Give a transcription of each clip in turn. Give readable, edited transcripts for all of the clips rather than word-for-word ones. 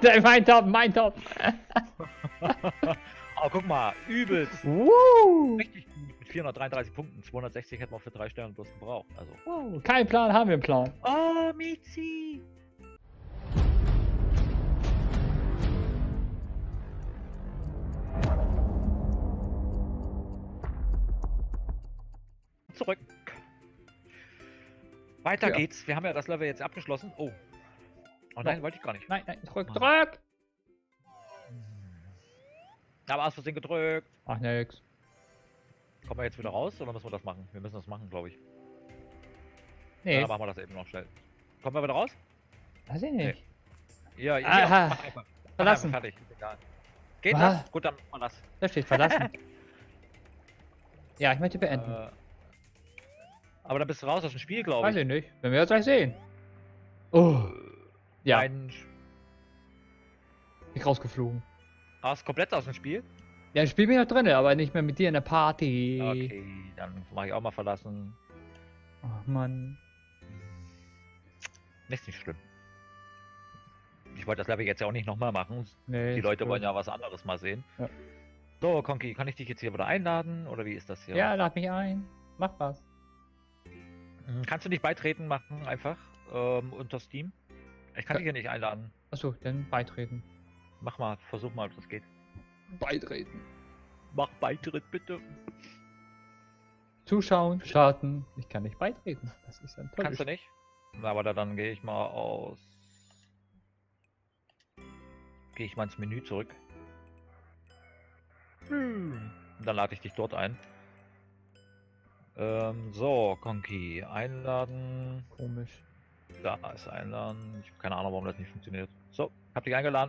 Mein Top, mein Top. Oh, guck mal, übelst. Woo. Richtig gut. Mit 433 Punkten. 260 hätten wir für 3 Sterne bloß gebraucht. Also. Kein Plan, haben wir einen Plan. Oh, Mizi. Zurück. Weiter Ja. geht's. Wir haben ja das Level jetzt abgeschlossen. Oh. Oh nein, wollte ich gar nicht. Nein, nein, drück, Mann. drück. Aber aus Versehen gedrückt. Ach, nix. Kommen wir jetzt wieder raus oder müssen wir das machen? Wir müssen das machen, glaube ich. Nee, Dann machen wir das eben noch schnell. Kommen wir wieder raus? weiß ich nicht. Ja, ja. Aha. Mach einfach. Verlassen. Mach einfach fertig. Ist egal. Geht Was? das? Gut, dann machen wir das. Da steht verlassen. Ja, ich möchte beenden. Aber dann bist du raus aus dem Spiel, glaube Weiß ich. ich nicht. Wenn wir jetzt gleich sehen. Oh. Ja, Mensch. ich rausgeflogen. Hast komplett aus dem Spiel? Ja, ich spiel mich noch drin, aber nicht mehr mit dir in der Party. Okay, dann mache ich auch mal verlassen. Ach Mann. Ist nicht schlimm. Ich wollte das Level jetzt ja auch nicht nochmal machen. Nee, Die ist Leute gut. wollen ja was anderes mal sehen. Ja. So, Konki, kann ich dich jetzt hier wieder einladen? Oder wie ist das hier? Ja, lad mich ein. Mach was. Kannst du nicht beitreten machen, einfach? Unter Steam? Ich kann dich hier nicht einladen. Achso, dann beitreten. Mach mal, versuch mal, ob das geht. Beitreten. Mach Beitritt, bitte. Zuschauen, starten. Ich kann nicht beitreten. Das ist ein tolles Kannst du nicht? Na, aber dann gehe ich mal aus. Gehe ich mal ins Menü zurück. Und dann lade ich dich dort ein. So, Konki, einladen. Komisch. Da ist einladen. Ich habe keine Ahnung, warum das nicht funktioniert. So, hab dich eingeladen.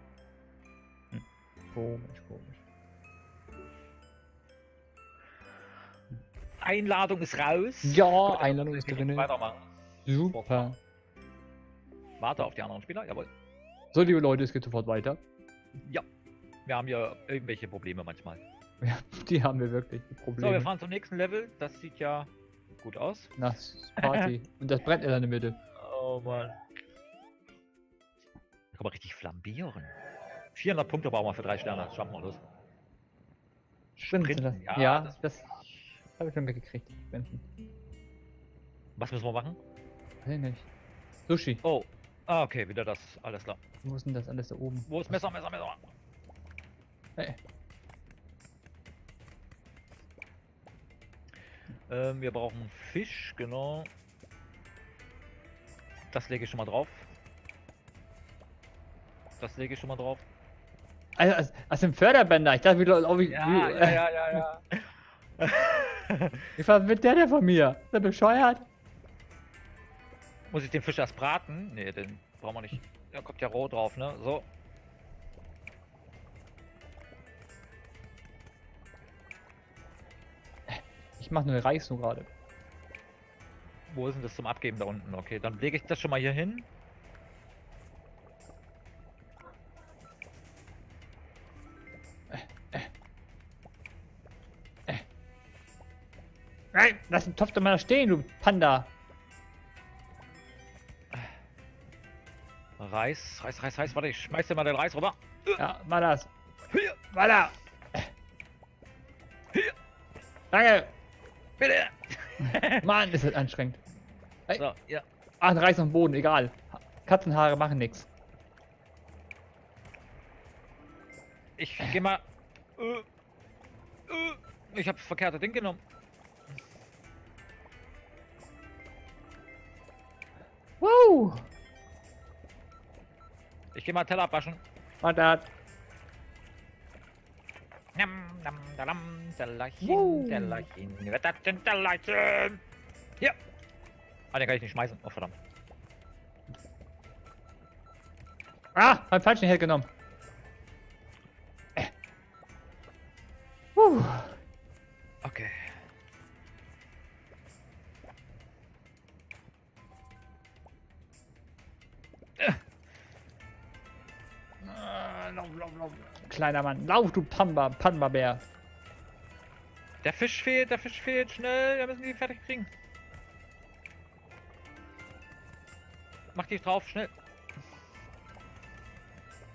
Komisch, komisch. Einladung ist raus. Ja, Gut, dann Einladung muss ist ich drin. Weitermachen. Super. Warte auf die anderen Spieler. Jawohl. So, liebe Leute, es geht sofort weiter. Ja. Wir haben ja irgendwelche Probleme manchmal. Ja, die haben wir wirklich, die So, wir Probleme. fahren zum nächsten Level. Das sieht ja gut aus. Das ist Party. Und das brennt in der Mitte. Oh Mann. Da kann man richtig flambieren. 400 Punkte brauchen wir für 3 Sterne. Das schaffen wir los. Sprinten, Ja, das- das habe ich schon mitgekriegt. Sprinten. Was müssen wir machen? Weiß ich nicht. Sushi. Oh. Ah, okay, wieder das. Alles klar. Wo ist denn das alles da oben? Wo ist Messer, Messer, Messer? Hey. Wir brauchen Fisch, genau. Das lege ich schon mal drauf. Das lege ich schon mal drauf. Also ein Förderbänder. Ich dachte, wie Ja. Wie viel wird der denn von mir? Ist der bescheuert? Muss ich den Fisch erst braten? Ne, den brauchen wir nicht. Der kommt ja roh drauf, ne? So. Ich mache nur Reis so gerade. Wo ist denn das zum Abgeben da unten? Okay, dann lege ich das schon mal hier hin. Nein, lass den Topf doch mal stehen, du Panda. Reis. Warte, ich schmeiß dir mal den Reis rüber. Ja, mal das. Hier, Weiter. hier, Danke. bitte. Mann, ist das anstrengend. So, ja. Ach, ein Reis auf dem Boden, egal. Katzenhaare machen nichts. Ich geh mal. Ich habe das verkehrte Ding genommen. Wow. Ich geh mal Teller abwaschen. Mal das. Nam, nam, dalam, Tellerchen, Wow. Tellerchen. Wer das denn Tellerchen? Hier. Ah, den kann ich nicht schmeißen. Oh, verdammt. Ah, hab falschen Held genommen. Okay. Lauf. Kleiner Mann. Lauf, du Pamba-Bär. Der Fisch fehlt, schnell, wir müssen die fertig kriegen. Mach die drauf, schnell.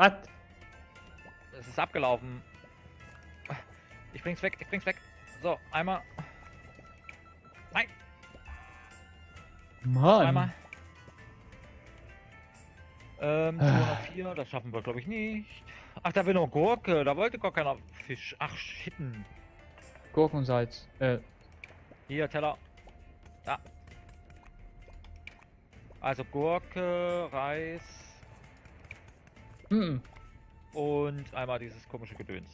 Was? Es ist abgelaufen. Ich bring's weg, ich bring's weg. So, einmal. Nein, Mann. einmal. 204, das schaffen wir glaube ich nicht. Ach, da will noch Gurke, da wollte gar keiner Fisch. Ach, Schitten. Gurkensalz. Hier, Teller. Da. Also Gurke, Reis Mm. und einmal dieses komische Gedöns.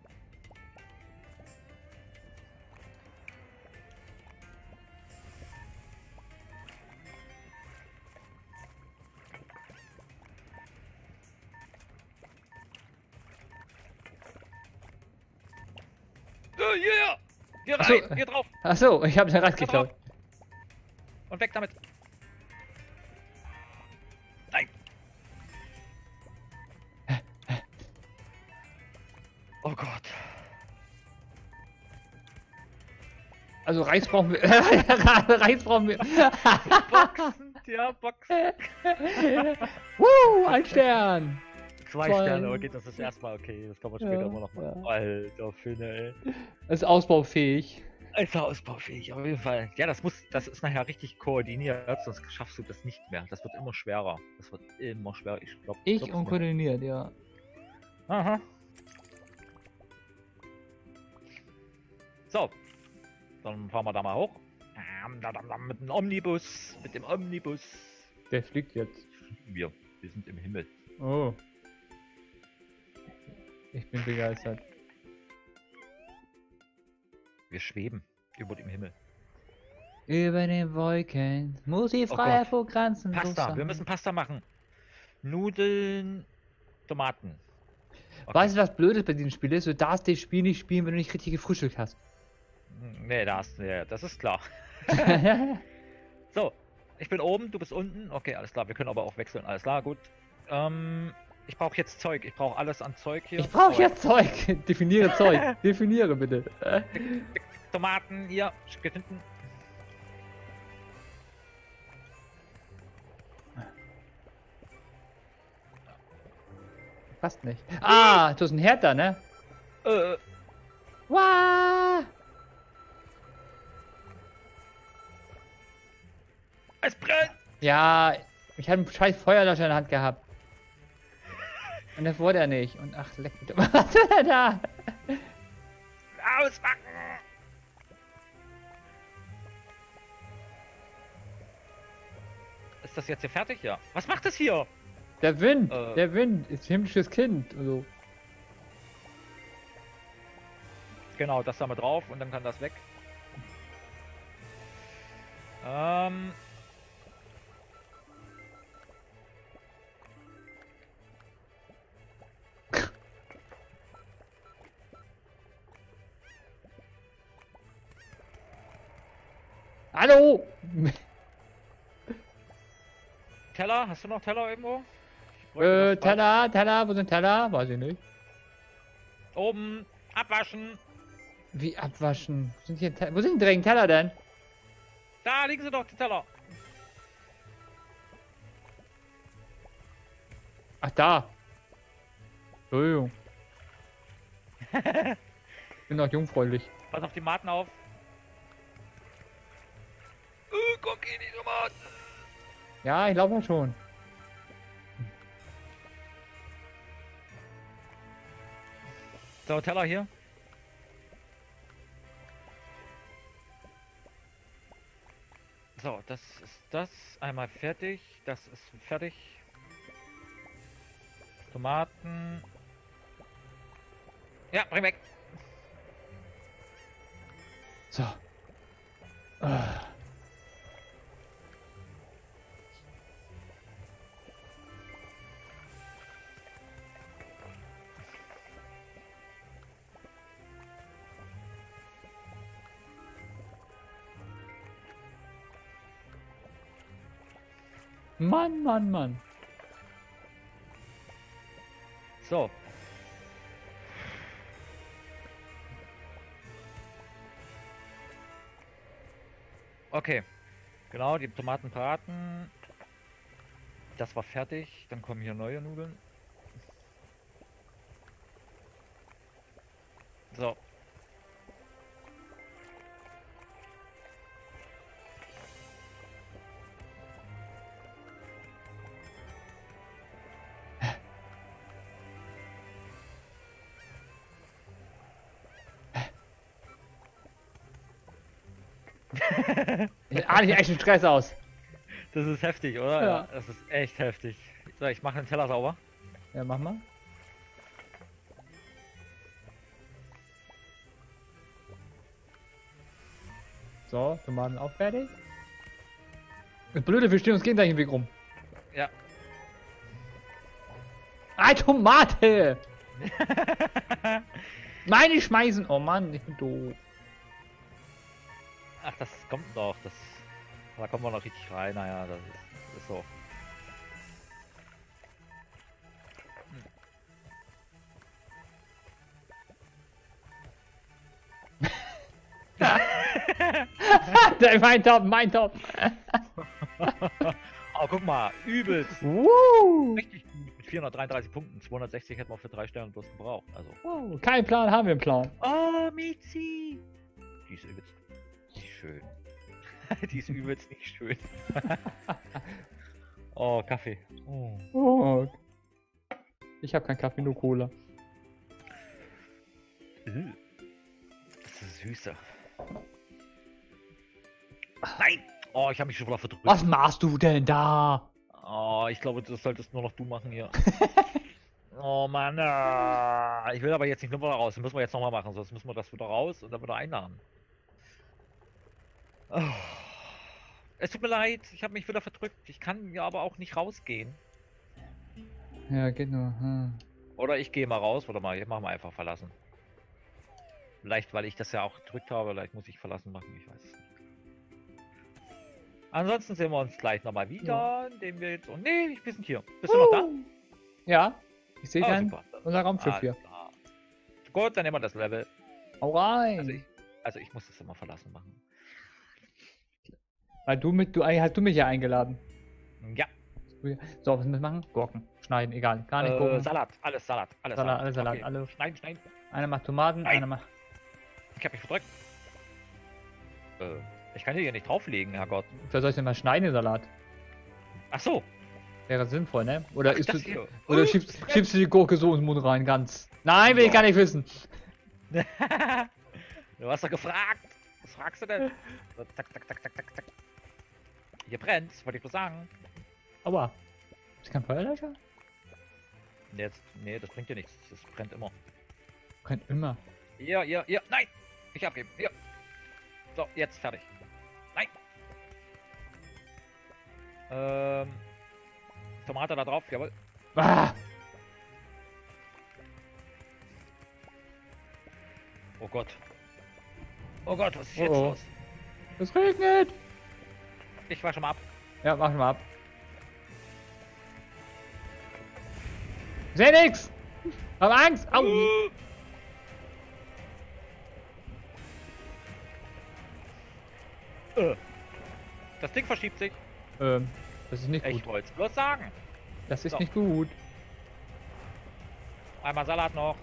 Yeah! Hier Ach so, rein, hier drauf Achso, ich habe den Rad Da drauf. geklaut. und weg damit. Nein. Oh Gott. Also Reis brauchen wir. Reis brauchen wir. Boxen, ja, Boxen. Ein Stern. Zwei Voll. Sterne, okay, das ist erstmal okay. Das kann man später Ja, immer noch machen. ja. Alter Finne, ey. Ist ausbaufähig. Ist ja ausbaufähig, auf jeden Fall. Ja, das ist nachher richtig koordiniert, sonst schaffst du das nicht mehr. Das wird immer schwerer. Das wird immer schwerer. Ich glaube. Ich unkoordiniert, ja. Aha. So. Dann fahren wir da mal hoch. Mit dem Omnibus. Mit dem Omnibus. Der fliegt jetzt. Wir sind im Himmel. Oh. Ich bin begeistert. Wir schweben über dem Himmel. Über den Wolken muss ich Oh frei Gott. vor Grenzen. Pasta. Wir müssen Pasta machen. Nudeln, Tomaten. Okay. Weißt du, was blöd ist bei diesem Spiel ist? Du darfst das Spiel nicht spielen, wenn du nicht richtig gefrühstückt hast. Nee, das ist klar. So, ich bin oben, du bist unten. Okay, alles klar. Wir können aber auch wechseln. Alles klar, gut. Ich brauche jetzt Zeug. Ich brauche alles an Zeug hier. Ich brauche jetzt Zeug. Definiere Zeug. Definiere bitte. Tomaten hier gefunden. Passt nicht. Ah, du hast ein Herd da, ne? Wow. Es brennt! Ja, ich hatte einen scheiß Feuerlöscher in der Hand gehabt. Und das wurde er nicht. Und ach, leck mich doch. Was will er da? Ausmachen! Ist das jetzt hier fertig? Ja. Was macht das hier? Der Wind. Äh. Der Wind ist himmlisches Kind. Also. Genau, das da mal drauf und dann kann das weg. Hallo! Teller? Hast du noch Teller irgendwo? Ich bräuchte noch zwei. Teller, wo sind Teller? Weiß ich nicht. Oben, abwaschen. Wie abwaschen? Wo sind die dreckigen Teller denn? Da liegen sie doch, die Teller. Ach, da. Entschuldigung. Bin noch jungfräulich. Pass auf die Maten auf. Guck in die Tomaten. Ja, ich glaube schon. So, Teller hier. So, das ist das. Einmal fertig. Das ist fertig. Tomaten. Ja, bring weg. So. Ah. Mann, Mann, Mann. So. Okay. Genau, die Tomaten braten. Das war fertig. Dann kommen hier neue Nudeln. So. Ich ahne hier echt einen Stress aus. Das ist heftig, oder? Ja. Das ist echt heftig. So, ich mache den Teller sauber. Ja, mach mal. So, Tomaten auch fertig. Das Blöde, wir stehen uns gegenseitig im Weg rum. Ja. Eine Tomate! Meine schmeißen! Oh Mann, ich bin doof. Ach, das kommt doch. Da kommen wir noch richtig rein. Naja, das ist so. Mein Top, mein Top! Oh, guck mal, übelst. Woo! Richtig gut. Mit 433 Punkten. 260 hätten wir für 3 Sterne bloß gebraucht. Also. Wow, kein Plan, haben wir einen Plan. Oh, Mizi! Die ist übelst nicht schön. Die ist übelst nicht schön. Oh, Kaffee. Oh. Oh. Ich habe keinen Kaffee, nur Cola. Das ist süßer. Nein! Oh, ich habe mich schon wieder verdrückt. Was machst du denn da? Oh, ich glaube, das solltest nur noch du machen hier. Oh Mann, ich will aber jetzt nicht nur wieder raus. Das müssen wir jetzt nochmal machen, sonst müssen wir das wieder raus und dann wieder einladen. Oh. Es tut mir leid, ich habe mich wieder verdrückt. Ich kann ja aber auch nicht rausgehen. Ja, geht nur. Oder ich gehe mal raus, oder mal, jetzt machen wir einfach verlassen. Vielleicht, weil ich das ja auch gedrückt habe, vielleicht muss ich verlassen machen, ich weiß es nicht. Ansonsten sehen wir uns gleich nochmal wieder, indem wir jetzt... Oh nee, wir sind hier. Bist du noch da? Ja, ich sehe dein Super. unser Raumschiff hier. Klar. Gut, dann nehmen wir das Level. Hau rein! Also ich muss das immer verlassen machen. Weil hast du mich ja eingeladen. Ja. So, was müssen wir machen? Gurken. Schneiden, egal. Gar nicht gucken. Salat, alles Salat, alles Salat, alles Salat, Okay. alle. Schneiden, schneiden. Einer macht Tomaten, Nein. einer macht. Ich hab mich verdrückt. Ich kann hier nicht drauflegen, Herrgott. Wer soll ich denn mal schneiden, den Salat? Ach so. Wäre sinnvoll, ne? Oder, Das hier. oder schiebst du die Gurke so ins Mund rein, ganz? Nein, will ich gar nicht wissen. Du hast doch gefragt. Was fragst du denn? So, zack, zack, zack, zack, zack, zack. Hier brennt's, wollte ich bloß sagen. Aua. Ist kein Feuerlöscher? Nee, das bringt dir nichts. Das brennt immer. Brennt immer. Hier, nein! Ich abgeben, hier. So, jetzt fertig. Nein! Tomate da drauf, jawohl. Ah! Oh Gott. Oh Gott, was ist jetzt Oh. los? Es regnet! Ich wasche mal ab. Ja, mach mal ab. Seh nix! Hab Angst! Au! Das Ding verschiebt sich. Das ist nicht Ich gut. wollte es bloß sagen. Das ist So. nicht gut. Einmal Salat noch.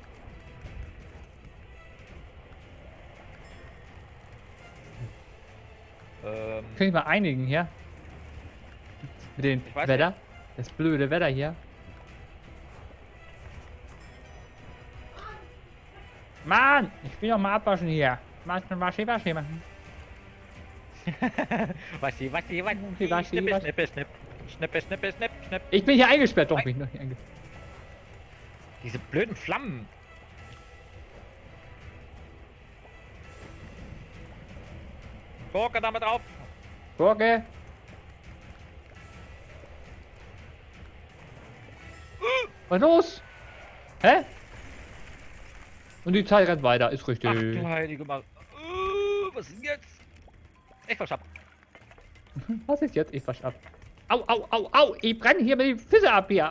Können wir mal einigen hier? Mit dem Ich weiß Wetter? Das blöde Wetter hier. Mann! Ich will doch mal abwaschen hier. Waschi machen. Waschi. Waschi, Schnippe, schnipp. Ich bin hier eingesperrt. Doch, bin ich noch hier eingesperrt. Diese blöden Flammen. Gurke damit drauf. Gurke! Was los? Hä? Und die Zeit rennt weiter, ist richtig. Ach du heilige Maria. Was ist denn jetzt? Ich wasch ab. Was ist jetzt? Ich wasch ab. Au, au, au, au! Ich brenne hier mit den Füße ab hier.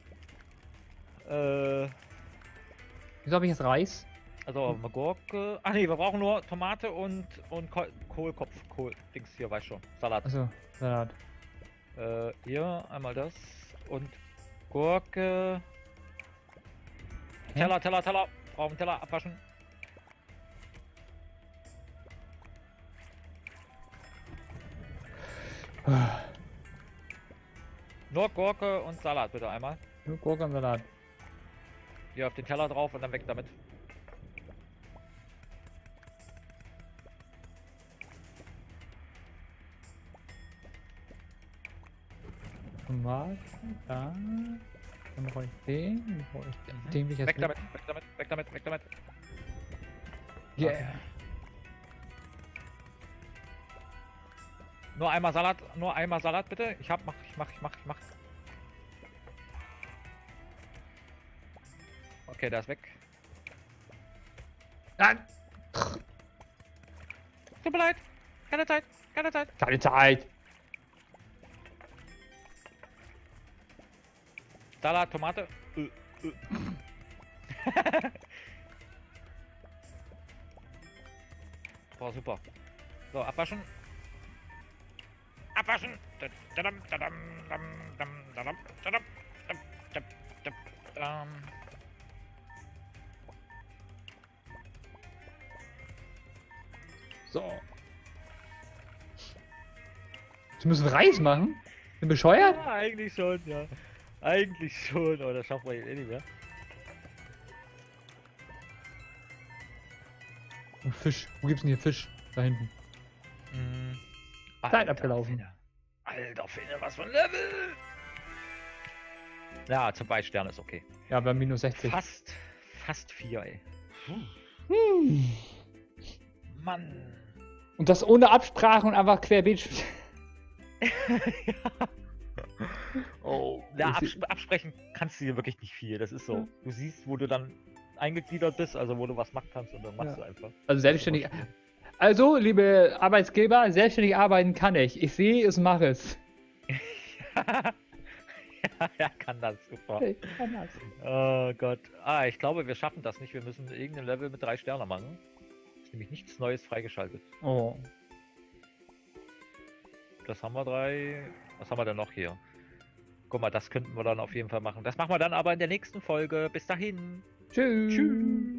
Wieso habe ich jetzt Reis? Also Gurke. Ach nee, wir brauchen nur Tomate und Kohlkopf. Dings hier, weiß schon. Salat. Achso, Salat. Hier einmal das und Gurke. Hä? Teller. Brauchen Teller abwaschen. Nur Gurke und Salat bitte einmal. Nur Gurke und Salat. Hier auf den Teller drauf und dann weg damit. Tomaten, da. Dann brauche ich den. Dann brauche ich den. Den will ich jetzt Weg mit. damit, weg damit, weg damit, weg damit. Yeah. Nur einmal Salat bitte. Ich mach. Okay, der ist weg. Nein! Tut mir leid. Keine Zeit, keine Zeit. Keine Zeit! Salat, Tomate. Boah, super. So, abwaschen. Abwaschen. So. Sie müssen Reis machen? Bin bescheuert? Ja, eigentlich schon, ja. Eigentlich schon, aber das schaffen wir jetzt eh nicht mehr. Und Fisch. Wo gibt's denn hier Fisch? Da hinten. Zeit abgelaufen. Finne. Alter Finne, was für ein Level! Ja, zum 2 Sterne ist okay. Ja, bei minus 60. Fast 4, ey. Mann. Und das ohne Absprache und einfach querbeet. Ja. Oh, ja, absprechen kannst du hier wirklich nicht viel. Das ist so. Ja. Du siehst, wo du dann eingegliedert bist, also wo du was machen kannst und dann machst du einfach. Also selbstständig. Also, liebe Arbeitsgeber, selbstständig arbeiten kann ich. Ich sehe es, mache es. Ja, er kann das, super. Ich kann das. Oh Gott. Ich glaube, wir schaffen das nicht. Wir müssen irgendein Level mit 3 Sternen machen. Ist nämlich nichts Neues freigeschaltet. Oh. Das haben wir 3. Was haben wir denn noch hier? Guck mal, das könnten wir dann auf jeden Fall machen. Das machen wir dann aber in der nächsten Folge. Bis dahin. Tschüss. Tschüss.